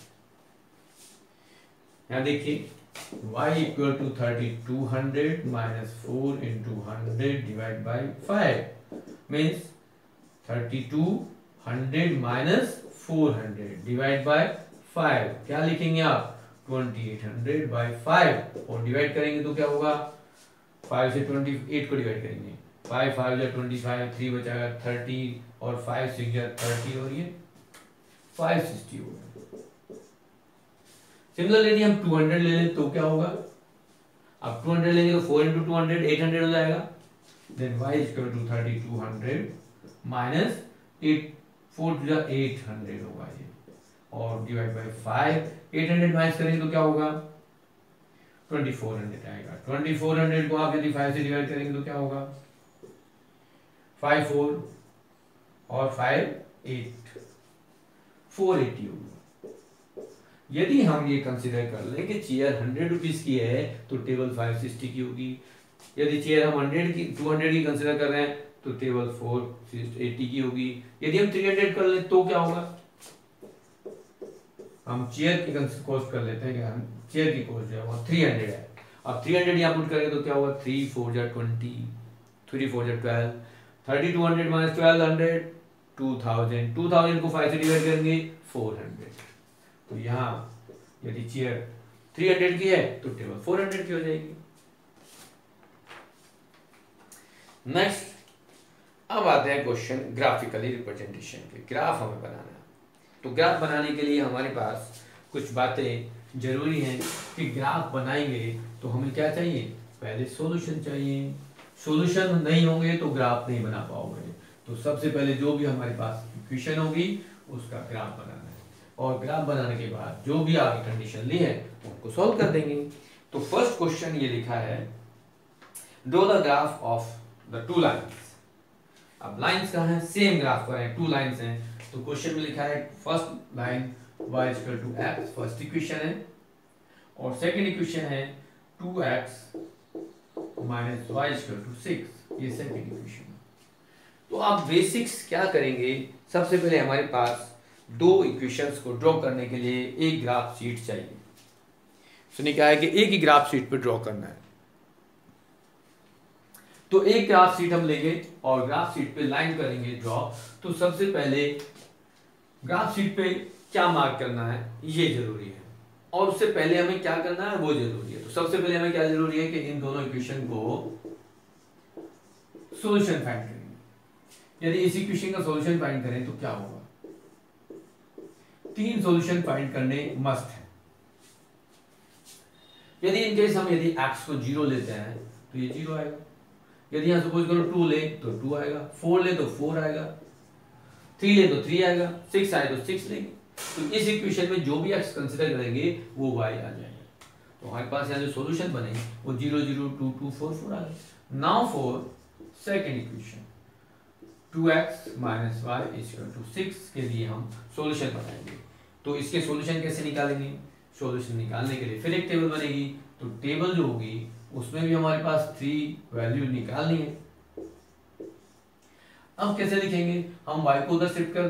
यहाँ देखिए y equal to thirty two hundred minus four into hundred divide by five means thirty two hundred minus four hundred divide by five, क्या लिखेंगे आप twenty eight hundred by five और डिवाइड करेंगे तो क्या होगा, फाइव से ट्वेंटी एट को डिवाइड करेंगे, फाइव फाइव जा ट्वेंटी फाइव, थ्री बचाएगा थर्टी और फाइव सिक्स जा थर्टी और ये फाइव सिक्सटी होगा। सिमिलरली यदि हम टू हंड्रेड ले लें तो क्या होगा, अब टू हंड्रेड लेंगे तो four into two hundred eight hundred हो जाएगा, then y equal to thirty two hundred minus eight four two eight hundred होगा ये और divide by five, eight hundred minus करेंगे तो क्या होगा ट्वेंटी फोर हंड्रेड आएगा। ट्वेंटी फोर हंड्रेड को आप यदि फाइव से डिवाइड करेंगे तो क्या होगा फाइव फोर और फाइव एट फोर एटी होगा। यदि हम ये कंसीडर कर लें कि चेयर हंड्रेड रुपीज की है तो टेबल फाइव सिक्सटी की होगी, यदि चेयर हम हंड्रेड की टू हंड्रेड की कंसीडर कर रहे हैं तो टेबल फोर एटी की होगी, यदि हम थ्री हंड्रेड कर लें तो क्या होगा, हम चेयर की कॉस्ट कर लेते हैं कि हम चेयर की कॉस्ट जो है वो थ्री हंड्रेड है, अब थ्री हंड्रेड यहाँ पुट करेंगे तो क्या होगा थ्री फोर जा ट्वेंटी, थ्री फोर जा twelve, thirty two hundred minus twelve hundred two thousand, two thousand को फाइव से डिवाइड करेंगे फोर हंड्रेड, तो यहाँ यदि चेयर थ्री हंड्रेड की है तो टेबल फोर हंड्रेड की हो जाएगी। नेक्स्ट अब आते हैं क्वेश्चन ग्राफिकली रिप्रेजेंटेशन के, ग्राफ हमें बनाना है। तो ग्राफ बनाने के लिए हमारे पास कुछ बातें जरूरी हैं कि ग्राफ बनाएंगे तो हमें क्या चाहिए, पहले सॉल्यूशन चाहिए, सॉल्यूशन नहीं होंगे तो ग्राफ नहीं बना पाओगे। तो सबसे पहले जो भी हमारे पास इक्वेशन होगी उसका ग्राफ बनाना है और ग्राफ बनाने के बाद जो भी आगे कंडीशन ली है उनको सॉल्व कर देंगे। तो फर्स्ट क्वेश्चन ये लिखा है draw the graph of the two lines. अब लाइंस कहाँ है, सेम ग्राफ पर है, टू लाइंस हैं, तो क्वेश्चन में लिखा है first line y equal to x, first equation है, और सेकंड इक्वेशन है two x minus y equal to six, ये सेकंड इक्वेशन है। तो आप बेसिक्स क्या करेंगे, सबसे पहले हमारे पास दो इक्वेशंस को ड्रॉ करने के लिए एक ग्राफ शीट चाहिए। उसने कहा है कि एक ही ग्राफ शीट पर ड्रॉ करना है, तो एक ग्राफ शीट हम लेंगे और ग्राफ शीट पे लाइन करेंगे ड्रॉ। तो सबसे पहले ग्राफ शीट पे क्या मार्क करना है ये जरूरी है, और उससे पहले हमें क्या करना है वो जरूरी है। तो सबसे पहले हमें क्या जरूरी है कि इन दोनों इक्वेशन को सॉल्यूशन फाइंड करेंगे। यदि इस इक्वेशन का सॉल्यूशन फाइंड करें तो क्या होगा, तीन सॉल्यूशन फाइंड करने मस्ट है। यदि इन केस हम यदि x को जीरो लेते हैं तो ये जीरो आएगा, यदि यहाँ सपोज करो टू ले तो टू आएगा, फोर ले तो फोर आएगा, थ्री ले तो थ्री आएगा, सिक्स आए तो सिक्स लेंगे। तो इस इक्वेशन में जो भी x कंसीडर करेंगे वो y आ जाएगा। तो हमारे पास यहाँ जो सॉल्यूशन बनेंगे वो zero zero two two four four आ गए। Now for second equation two x minus y equal to six के लिए हम सॉल्यूशन बनाएंगे। तो इसके सॉल्यूशन कैसे निकालेंगे, सॉल्यूशन निकालने के लिए फिर एक टेबल बनेगी। तो टेबल जो होगी उसमें भी हमारे पास थ्री वैल्यू निकालनी है। अब कैसे लिखेंगे, हम y को उधर शिफ्ट कर दें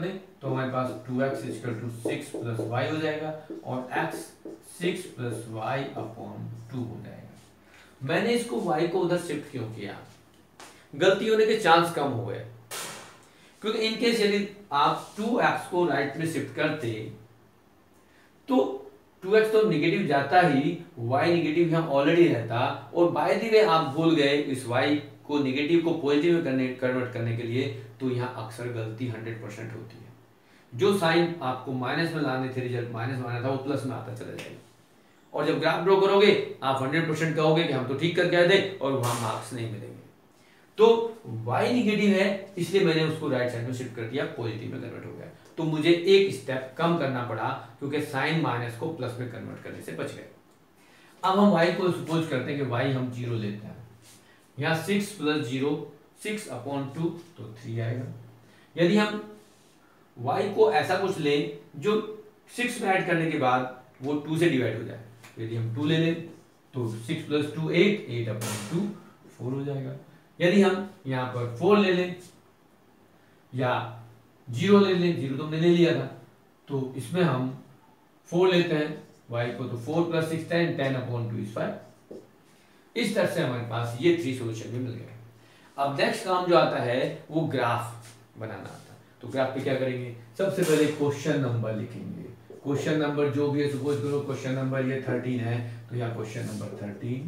तो हमारे पास two x equal to six plus y हो जाएगा और x six plus y upon two हो जाएगा। मैंने इसको y को उधर शिफ्ट क्यों किया? गलती होने के चांस कम हो गए, क्योंकि इनकेस यदि आप टू एक्स को राइट में शिफ्ट करते तो टू एक्स तो निगेटिव जाता ही, y निगेटिव यहाँ ऑलरेडी रहता, और बाय द वे आप भूल गए इस y को निगेटिव को पॉजिटिव में करने कन्वर्ट करने के लिए, तो यहाँ अक्सर गलती हंड्रेड परसेंट होती है। जो साइन आपको माइनस में लाने थे, रिजल्ट माइनस में आना था, वो प्लस में आता चला जाएगा, और जब ग्राफ ड्रॉ करोगे आप हंड्रेड परसेंट कहोगे कि हम तो ठीक करके आए थे, और वहां मार्क्स नहीं मिलेंगे। तो y निगेटिव है, इसलिए मैंने उसको राइट साइड में शिफ्ट कर दिया, पॉजिटिव में कन्वर्ट हो गया। तो मुझे एक स्टेप कम करना पड़ा, क्योंकि साइन माइनस को प्लस में कन्वर्ट करने से बच गए। अब हम y को सपोज करते हैं कि y हम जीरो लेते हैं, यहाँ six plus zero six upon two तो थ्री आएगा। यदि हम y को ऐसा कुछ लें जो सिक्स में ऐड करने के बाद वो टू से डिवाइड हो जाए, यदि हम टू ले लें तो six plus two eight, eight upon two four हो जाएगा। यदि हम यहाँ पर फोर ले लें या जीरो ले लें, जीरो तो हमने ले लिया था, तो इसमें हम फोर लेते हैं y को, तो four plus six ten, ten upon two is five. इस तरह से हमारे पास ये थ्री सॉल्यूशन भी मिल गए। अब नेक्स्ट काम जो आता है वो ग्राफ बनाना आता है। तो ग्राफ पे क्या करेंगे, सबसे पहले क्वेश्चन नंबर लिखेंगे। क्वेश्चन नंबर जो भी है, सपोज करो क्वेश्चन नंबर ये थर्टीन है, तो यहाँ क्वेश्चन नंबर थर्टीन।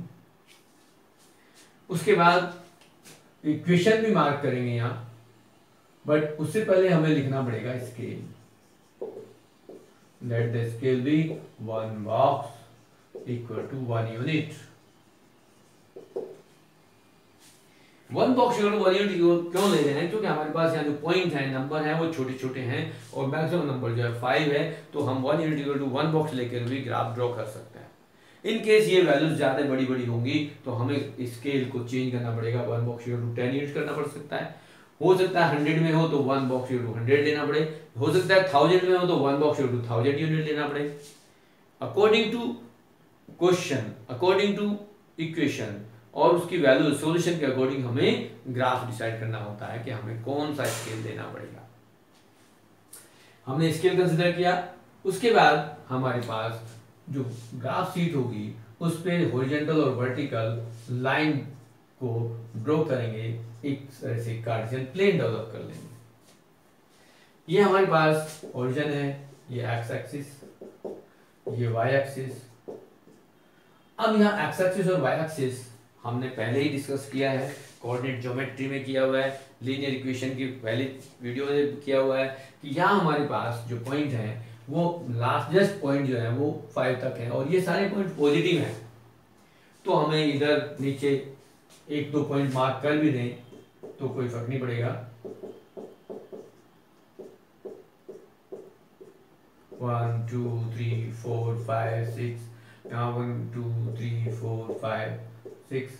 उसके बाद इक्वेशन भी मार्क करेंगे यहाँ, बट उससे पहले हमें लिखना पड़ेगा scale. Let the scale be one box equal to one unit. One box one unit क्यों ले रहे हैं? क्योंकि हमारे पास यहाँ जो पॉइंट है, नंबर है, वो छोटे छोटे हैं, और मैक्सिमम नंबर जो है फाइव है, तो हम one unit equal to one box लेकर भी ग्राफ ड्रॉ कर सकते हैं। इन केस ये वैल्यूज ज्यादा बड़ी बड़ी होंगी तो हमें स्केल को चेंज करना पड़ेगा, one box equal to ten unit करना पड़ सकता है। हो सकता है हंड्रेड में हो तो one box equal to hundred लेना पड़े, हो सकता है थाउजेंड में हो तो one box equal to thousand unit लेना पड़े। According to question, according to equation और उसकी वैल्यू सॉल्यूशन के अकॉर्डिंग हमें ग्राफ डिसाइड करना होता है कि हमें कौन सा स्केल देना पड़ेगा। हमने स्केल कंसीडर किया, उसके बाद हमारे पास जो ग्राफ शीट होगी उस पे हॉरिजॉन्टल और वर्टिकल लाइन को ड्रॉ करेंगे, एक तरह से कार्टेशियन प्लेन डेवलप कर लेंगे। ये हमारे पास ओरिजिन है, ये एक्स एक्सिस, ये वाई एक्सिस। अब यहाँ एक्स एक्सिस और वाई एक्सिस हमने पहले ही डिस्कस किया है, कोऑर्डिनेट ज्योमेट्री में किया हुआ है, लीनियर इक्वेशन की पहले वीडियो में किया हुआ है कि यहाँ हमारे पास जो पॉइंट है वो लार्जेस्ट पॉइंट जो है वो फाइव तक है, और ये सारे पॉइंट पॉजिटिव हैं। तो हमें इधर नीचे एक दो पॉइंट मार्क कर भी दें तो कोई फर्क नहीं पड़ेगा। One two three four five six, यहाँ one two three four five six.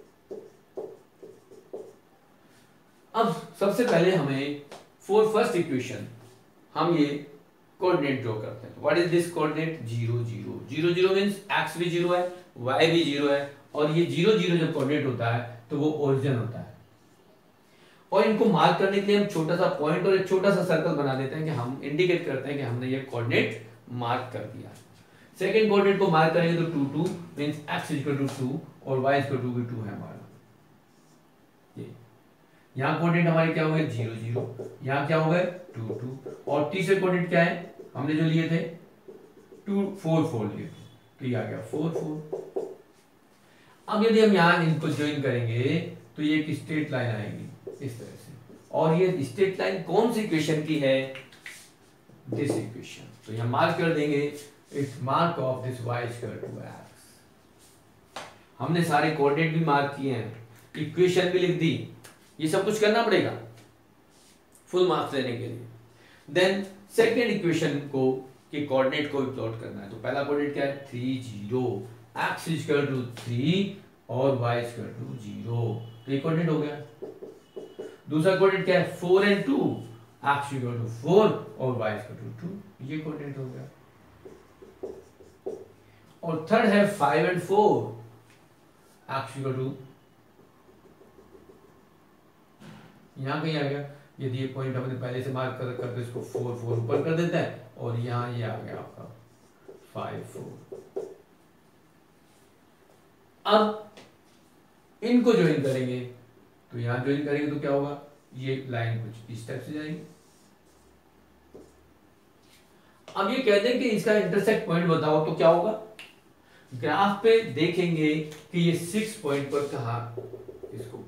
अब सबसे पहले हमें फॉर फर्स्ट इक्वेशन हम ये कोऑर्डिनेट ड्रॉ करते हैं। What is this coordinate? Zero zero zero zero means x भी जीरो है, वाई भी जीरो है, और ये जीरो जीरो जब कोऑर्डिनेट होता है तो वो ओरिजिन होता है। और इनको मार्क करने के लिए हम छोटा सा पॉइंट और एक छोटा सा सर्कल बना देते हैं कि हम इंडिकेट करते हैं कि हमने ये कोऑर्डिनेट मार्क कर दिया। सेकेंड कोऑर्डिनेट को मार्क करेंगे तो two two means x equal to two और वाई इक्वल टू टू है हमारा। ये यहाँ कोऑर्डिनेट हमारे क्या हो गए? Zero zero. यहाँ क्या हो गए? Two two. और तीसरे कोऑर्डिनेट क्या है? हमने जो लिए थे टू फोर फोर लिए थे, तो ये आ गया फोर फोर। अब यदि हम यहाँ इनको ज्वाइन करेंगे तो ये एक स्ट्रेट लाइन आएगी इस तरह से, और ये स्ट्रेट लाइन कौन सी इक्वेशन की है? This equation. तो यहाँ मार्क कर देंगे it's mark of this y equal to x। हमने सारे कोऑर्डिनेट भी मार्क किए हैं, इक्वेशन भी लिख दी, ये सब कुछ करना पड़ेगा फुल मार्क्स लेने के लिए। देन सेकेंड इक्वेशन को के कोऑर्डिनेट को भी प्लॉट करना है। तो पहला कोऑर्डिनेट क्या है? Three zero, x equal to three और y इक्वल टू जीरो, तो ये कोऑर्डिनेट हो गया। दूसरा कोऑर्डिनेट क्या है? Four and two, x equal to four और y इक्वल टू टू, ये कोऑर्डिनेट हो गया। और थर्ड है five and four, x equal to, यहां कहीं आ गया यदि ये पॉइंट हमने पहले से मार्क कर कर तो इसको फोर फोर ऊपर कर देता है और यहाँ ये आ गया आपका फाइव फोर। अब इनको ज्वाइन करेंगे तो यहाँ ज्वाइन करेंगे तो क्या होगा, ये लाइन कुछ इस टाइप से जाएगी। अब ये कहते हैं कि इसका इंटरसेक्ट पॉइंट बताओ तो क्या होगा, ग्राफ पे देखेंगे कि ये सिक्स पॉइंट पर कहा इसको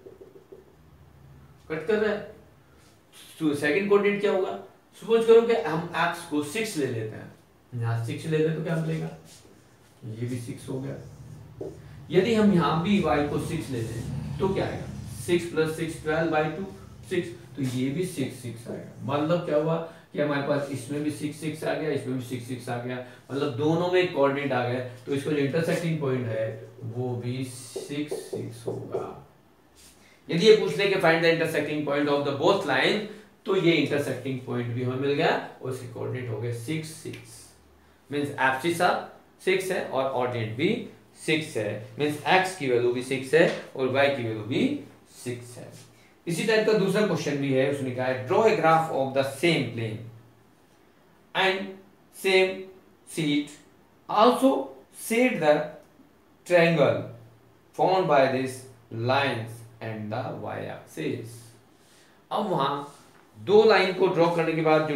कट कर रहा है। तो सेकंड कोऑर्डिनेट क्या होगा, सपोज करो कि हम एक्स को सिक्स ले लेते हैं, यहां सिक्स ले लेते तो क्या मिलेगा, ये भी सिक्स हो गया। यदि हम यहां भी y को सिक्स ले लें तो क्या आएगा, six plus six twelve by two six, तो ये भी सिक्स सिक्स आएगा। मतलब क्या हुआ कि हमारे पास इसमें भी सिक्स सिक्स आ गया, इसमें भी सिक्स सिक्स आ गया, मतलब दोनों में कोऑर्डिनेट आ गया, तो इसको जो इंटरसेक्टिंग पॉइंट है वो भी सिक्स सिक्स होगा। यदि ये पूछ ले कि find the intersecting point of the both line, तो ये इंटरसेक्टिंग पॉइंट भी हमें मिल गया और इसके कोऑर्डिनेट हो गए six six, means abscissa six है और ऑर्डिनेट भी सिक्स है, मींस x की वैल्यू भी सिक्स है और y की वैल्यू भी सिक्स है। इसी टाइप का दूसरा क्वेश्चन भी है, उसने कहा है draw a graph of the same plane and same seat, also set the triangle formed by this lines and the y axis. अब वहां दो लाइन को ड्रॉ करने के बाद जो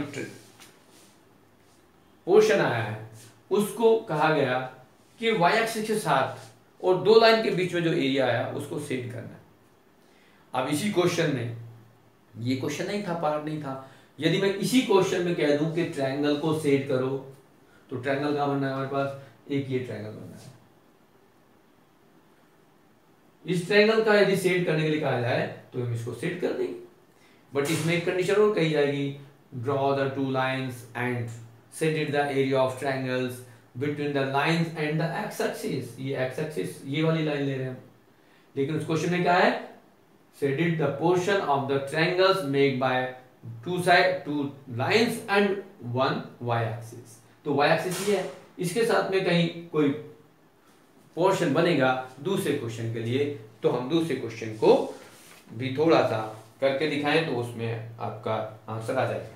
पोर्शन आया है उसको कहा गया कि y एक्सिस के साथ और दो लाइन के बीच में जो एरिया आया उसको सेट करना है। अब इसी क्वेश्चन में, ये क्वेश्चन नहीं था, पार्ट नहीं था, यदि मैं इसी क्वेश्चन में कह दूं कि ट्रायंगल को सेट करो, तो ट्रायंगल का बनना है हमारे पास, एक ये ट्रायंगल बनना है। इस ट्रायंगल का यदि सेट करने के लिए कहा जाए तो हम इसको सेट कर देंगे, बट इसमें एक कंडीशन और कही जाएगी, draw the two lines and set it the area of triangles between the lines and the x axis. ये एक्स एक्सिस ये वाली लाइन ले रहे हैं हम, लेकिन उस क्वेश्चन में क्या है, set it the portion of the triangles made by two side two lines and one y axis। तो y axis ये है, इसके साथ में कहीं कोई पोर्शन बनेगा दूसरे क्वेश्चन के लिए, तो हम दूसरे क्वेश्चन को भी थोड़ा सा करके दिखाएं तो उसमें आपका आंसर आ जाएगा।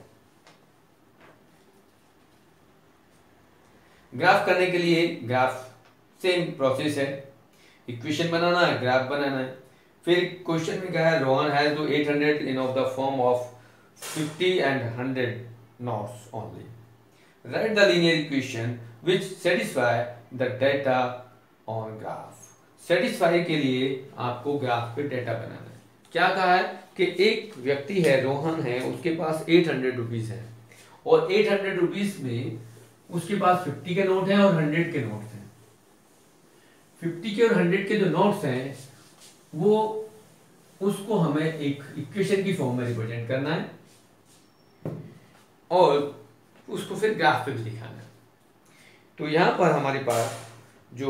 ग्राफ करने के लिए ग्राफ सेम प्रोसेस है, इक्वेशन बनाना है, ग्राफ बनाना है। फिर क्वेश्चन में क्या है, Rohan has to eight hundred in of the form of fifty and hundred notes only. Write the linear equation which satisfy the data on graph. Satisfy के लिए आपको ग्राफ पे डेटा बनाना है। क्या कहा है कि एक व्यक्ति है, रोहन है, उसके पास एट हंड्रेड रुपीज है और एट हंड्रेड रुपीज में उसके पास फिफ्टी के नोट हैं और हंड्रेड के नोट हैं। फिफ्टी के और हंड्रेड के जो नोट्स हैं वो उसको हमें एक इक्वेशन की फॉर्म में रिप्रेजेंट करना है और उसको फिर ग्राफ पे भी दिखाना है। तो यहां पर हमारे पास जो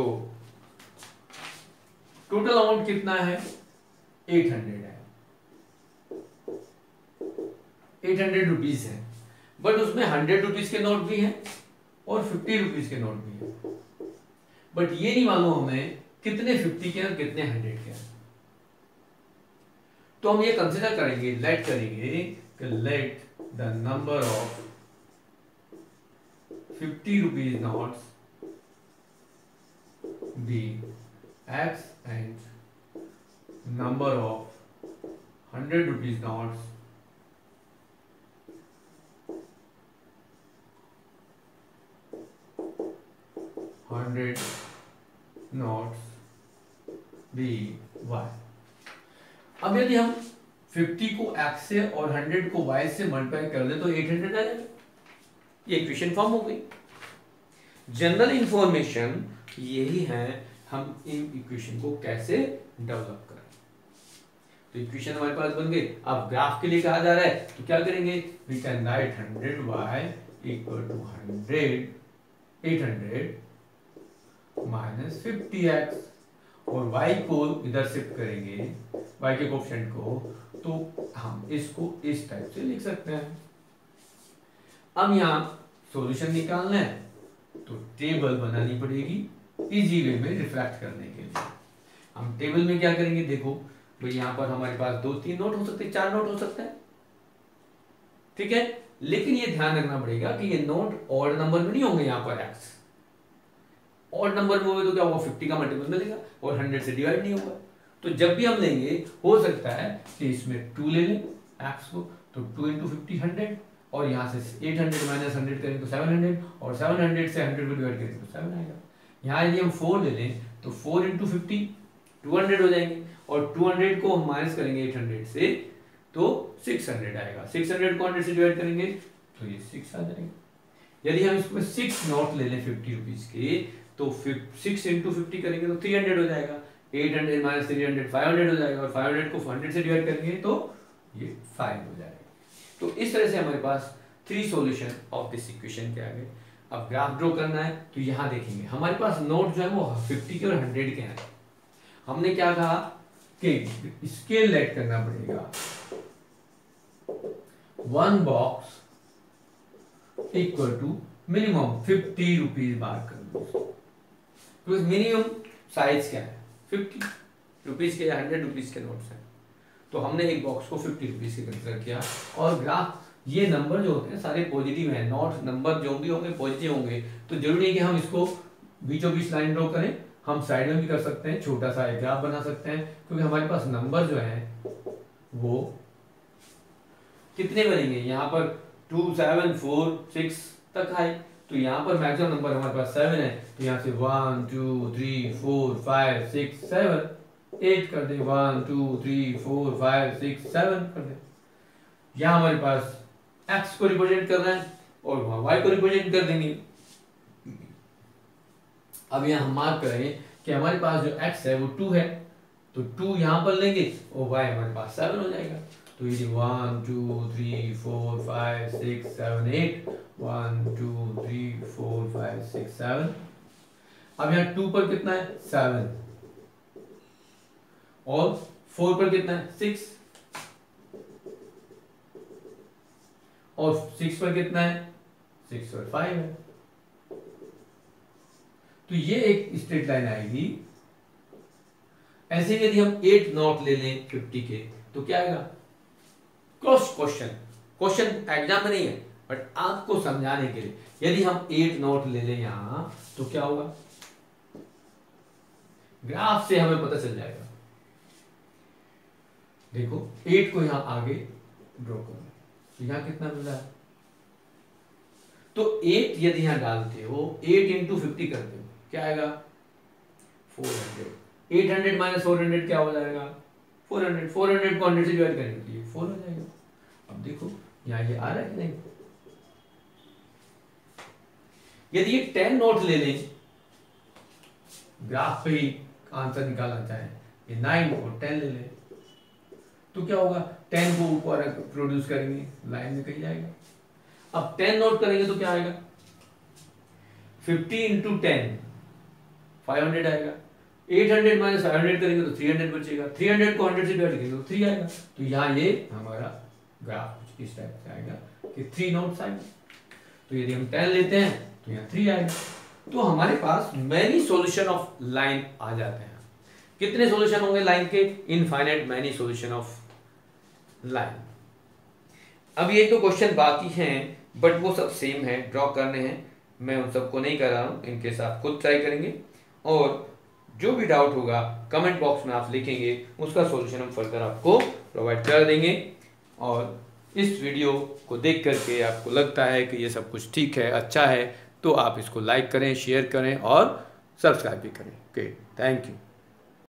टोटल अमाउंट कितना है, एट हंड्रेड है, एट हंड्रेड रुपीज है, बट उसमें हंड्रेड रुपीज के नोट भी हैं और फिफ्टी रुपीज के नोट भी हैं, बट ये नहीं मालूम हमें कितने फिफ्टी के और कितने हंड्रेड के हैं। तो हम ये कंसिडर करेंगे, लेट करेंगे कि let the number of fifty rupees notes be x and number of hundred rupees notes hundred notes be y. अब यदि हम फिफ्टी को x से और हंड्रेड को y से मल्टीप्लाई कर दे तो एट हंड्रेड आ जाएगा। ये इक्वेशन फॉर्म हो गई। जनरल इंफॉर्मेशन यही है, हम इन इक्वेशन को कैसे डेवलप करें। तो इक्वेशन हमारे पास बन गई। अब ग्राफ के लिए कहा जा रहा है तो क्या करेंगे, we can write hundred y equal to hundred eight hundred minus fifty x और y को इधर शिफ्ट करेंगे, y के कोएफिशिएंट को, तो हम इसको इस टाइप से लिख सकते हैं। अब यहाँ सॉल्यूशन निकालना है तो टेबल बनानी पड़ेगी इजी वे में रिफ्लेक्ट करने के लिए। हम टेबल में क्या करेंगे, देखो भाई यहाँ पर हमारे पास दो तीन नोट हो सकते हैं, चार नोट हो सकते हैं, ठीक है। लेकिन ये ध्यान रखना पड़ेगा कि ये नोट ऑड नंबर में नहीं होंगे, यहाँ पर एक्स ऑड नंबर में होंगे तो क्या होगा, फिफ्टी का मल्टीपल मिलेगा और हंड्रेड से डिवाइड नहीं होगा। तो जब भी हम लेंगे हो सकता है कि इसमें टू ले लें एक्स को, तो टू इंटू फिफ्टी हंड्रेड, और यहाँ से एट हंड्रेड माइनस हंड्रेड करेंगे तो सेवन हंड्रेड, और सेवन हंड्रेड से हंड्रेड को डिवाइड करेंगे तो सेवन आएगा। यहाँ यदि हम फोर ले लें तो four into fifty two hundred हो जाएंगे, और टू हंड्रेड को हम माइनस करेंगे एट हंड्रेड से तो सिक्स हंड्रेड आएगा। सिक्स हंड्रेड को हंड्रेड से डिवाइड करेंगे तो ये सिक्स आ जाएगा। यदि हम इसमें सिक्स नोट ले लें फिफ्टी रुपीज के तो सिक्स इंटू फिफ्टी करेंगे तो थ्री हंड्रेड हो जाएगा। Eight hundred minus three hundred five hundred हो जाएगा, और फाइव हंड्रेड को हंड्रेड से डिवाइड करेंगे तो ये फाइव हो जाएगा। तो इस तरह से हमारे पास three solution of this equation के आगे। अब ग्राफ ड्रॉ करना है तो यहाँ देखेंगे हमारे पास नोट जो है वो फिफ्टी के और हंड्रेड के हैं। हमने क्या कहा कि स्केल लेट करना पड़ेगा, one box equal to minimum fifty rupees बार कर दो। तो मिनिमम साइज क्या है, फिफ्टी रुपीज के या हंड्रेड रुपीज के नोट्स हैं, तो हमने एक बॉक्स को फिफ्टी रुपीज के कंसिडर किया। और ग्राफ ये नंबर जो होते हैं सारे पॉजिटिव हैं, नोट नंबर जो भी होंगे पॉजिटिव होंगे, तो जरूरी है कि हम इसको बीचों बीच लाइन ड्रॉ करें। हम साइड में भी कर सकते हैं, छोटा सा एक ग्राफ बना सकते हैं, क्योंकि हमारे पास नंबर जो है वो कितने बनेंगे, यहाँ पर टू सेवन फोर सिक्स तक आए, तो यहाँ पर मैक्सिमम नंबर हमारे पास सेवन है, तो यहाँ से one two three four five six seven, eight कर दे, one two three four five six seven कर दे। यहाँ हमारे पास x को रिप्रेजेंट कर रहा है और वहां y को रिप्रेजेंट कर देंगे। अब यहाँ हम मार्क करेंगे कि हमारे पास जो x है वो टू है, तो टू यहाँ पर लेंगे और y हमारे पास सेवन हो जाएगा। तो ये one two three four five six seven eight, one two three four five six seven. अब यहाँ टू पर कितना है, सेवन, और फोर पर कितना है, सिक्स, और सिक्स पर कितना है, सिक्स पर फाइव है। तो ये एक स्ट्रेट लाइन आएगी। ऐसे यदि हम एट नोट ले लें फिफ्टी के तो क्या आएगा, क्रॉस क्वेश्चन, क्वेश्चन एग्जाम में नहीं है बट आपको समझाने के लिए, यदि हम एट नोट ले लें यहां तो क्या होगा, ग्राफ से हमें पता चल जाएगा। देखो एट को यहां आगे ड्रॉ करो, तो यहां कितना मिल रहा है, तो एट यदि यहां डालते हो, एट इंटू फिफ्टी करते हो क्या आएगा, four hundred. Eight hundred minus four hundred क्या हो जाएगा, फोर हंड्रेड। फोर हंड्रेड को हंड्रेड से डिवाइड करेंगे तो ये फोर हो जाएगा। अब देखो यहां ये आ रहा है कि नहीं। यदि ये टेन नोट ले लें, ग्राफ पे ही आंसर निकालना चाहे, ये नाइन और टेन ले लें तो क्या होगा, टेन को ऊपर प्रोड्यूस करेंगे, लाइन में कहीं जाएगा। अब टेन नोट करेंगे तो क्या आएगा, fifty into ten five hundred आएगा। Eight hundred minus five hundred करेंगे तो थ्री हंड्रेड बचेगा। थ्री हंड्रेड को हंड्रेड से डिवाइड करेंगे तो थ्री आएगा। तो यहाँ ये हमारा ग्राफ कुछ इस टाइप से आएगा कि थ्री नोट्स आएंगे। तो यदि हम टेन लेते हैं तो यहाँ थ्री आएगा। तो हमारे पास मैनी सॉल्यूशन ऑफ लाइन आ जाते हैं। कितने सॉल्यूशन होंगे लाइन के, infinite many solution of line. अब ये तो क्वेश्चन बाकी हैं बट वो सब सेम है, ड्रॉ करने हैं, मैं उन सबको नहीं कर रहा हूँ, इनके साथ खुद ट्राई करेंगे और जो भी डाउट होगा कमेंट बॉक्स में आप लिखेंगे, उसका सॉल्यूशन हम फर्दर आपको प्रोवाइड कर देंगे। और इस वीडियो को देख करके आपको लगता है कि ये सब कुछ ठीक है, अच्छा है, तो आप इसको लाइक करें, शेयर करें और सब्सक्राइब भी करें। Okay, thank you.